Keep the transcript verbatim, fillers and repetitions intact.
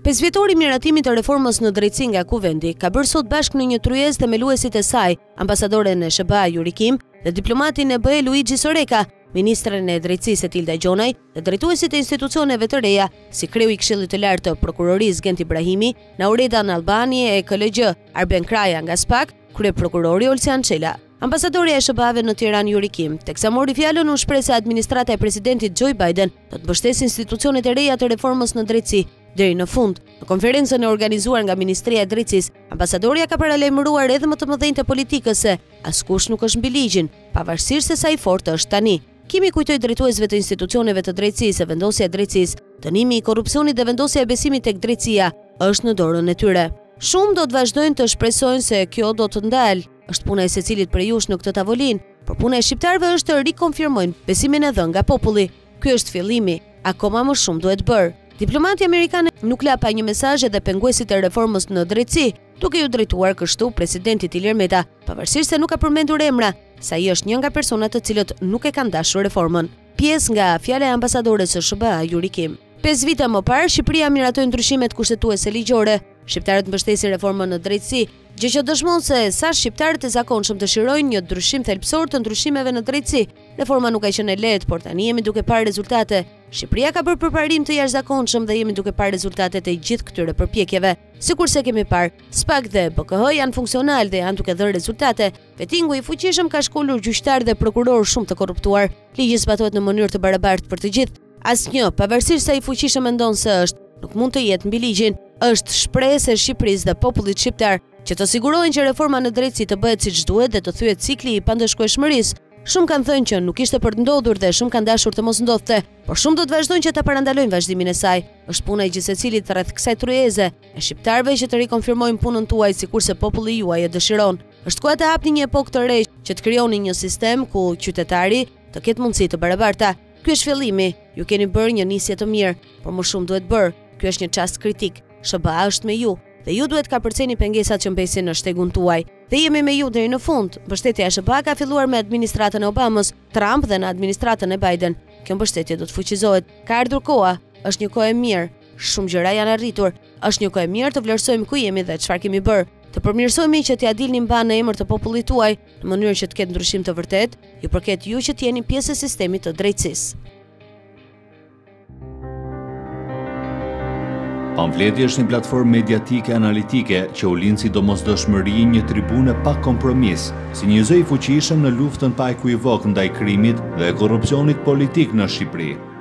Pesëvjetori i miratimit të reformës në drejtësi nga Kuvendi ka bërë sot bashkë në një tryezë themeluesit e saj, ambasadoren e S B A Yuri Kim dhe diplomatin e B E Luigi Soreka, ministren e drejtësisë Tilda Gjonaj dhe drejtuesit e institucioneve të reja, si kreu i Këshillit të Lartë të Prokurorisë Gent Ibrahimi, Nauredan Albani e K L G Arben Kraja nga S P A K, kryeprokurori Olsian Çela. Ambasadorja e S B A-ve në Tiranë Yuri Kim, teksa mori fjalën u shpreh se administrata e presidentit Joe Biden do të mbështesë institucionet e reja të reformës në drejtësi. Deri në fund, në konferencën e organizuar nga Ministria e Drejtësisë, ambasadorja ka paralajmëruar edhe më të mëdhenjtë e politikës se askush nuk është mbi ligjin, pavarësisht se sa i fortë është tani. Kimi kujtoi drejtuesve të institucioneve të drejtësisë se vendosja e drejtësisë, dënimi i korrupsionit dhe vendosja e besimit tek drejtësia është në dorën e tyre. Shumë do të vazhdojnë të shpresojnë se kjo do të ndalë. Është puna e secilit prej jush në këtë tavolinë, por puna e shqiptarëve është të rikonfirmojnë besimin e dhënë nga populli. Ky është fillimi, akoma më shumë duhet bërë. Diplomati amerikan nuk la pa një mesazh edhe penguesit e reformës në drejtësi, duke ju drejtuar kështu presidentit Ilir Meta, pavarësisht se nuk ka përmendur emra, sa i është një nga personat të cilët nuk e kanë dashur reformën. Pjesë nga fjala e ambasadores së S B A Yuri Kim. Pesë vite më parë, Shqipëria miratoi ndryshimet kushtetuese ligjore. Shqiptarët mbështesin reformën në drejtësi, gjë që dëshmon se sa shqiptarët e zakonshëm dëshirojnë një ndryshim thelbësor të ndryshimeve në drejtësi. Reforma nuk ka qenë e lehtë, por tani jemi duke parë rezultate. Shqipëria ka bërë përparim të jashtëzakonshëm dhe jemi duke parë rezultatet e gjithë këtyre përpjekjeve. Sikurse kemi parë, S P A K dhe B K H janë funksional dhe janë duke dhënë rezultate. Vettingu i fuqishëm ka shkolur gjyqtar dhe prokuror shumë të korruptuar. Ligji zbatohet në mënyrë të barabartë për të gjithë. Asnjë, pavarësisht sa i fuqishëm mendon se është, nuk mund të jetë mbi ligjin. Është shpresë e Shqipërisë dhe popullit shqiptar që të sigurojnë që reforma në drejtësi të bëhet siç duhet dhe të thyet cikli i pandëshkueshmërisë. Shumë kanë thënë që nuk ishte për të ndodhur dhe shumë kanë dashur të mos ndodhte, por shumë do të vazhdojnë që ta parandalojnë vazhdimin e saj. Është puna e gjithsecilit rreth kësaj tryeze, e shqiptarëve që të rikonfirmojnë punën tuaj sikurse populli juaj e dëshiron. Është koha të hapni një epokë të re që të krijoni një sistem ku qytetari të ketë mundësi të barabarta. Ky është fillimi. Ju keni bërë një nisje të mirë, por më shumë duhet bërë. Ky është një çast kritik. S B A është me ju dhe ju duhet ka përceni pengesat që mbesin në shtegun tuaj. Dhe jemi me ju deri në fund. Mbështetja e S B A ka filluar me administratën e Obamës, Trump dhe në administratën e Biden. Kjo mbështetje do të fuqizohet. Ka ardhur koha, është një kohë e mirë. Shumë gjëra janë arritur. Është një kohë e mirë të vlerësojmë ku jemi dhe çfarë kemi bërë. Të përmirësohemi që t'ia dilni mban në emër të popullit tuaj, në mënyrë që të ketë ndryshim të vërtet, ju përket ju që t'jeni pjesë e sistemit të drejtësisë. Pamfleti është një platformë mediatike analitike që u lind si domosdoshmëri një tribune pa kompromis, si një zë i fuqishëm në luftën pa ekuivok ndaj krimit dhe korrupsionit politik në Shqipëri.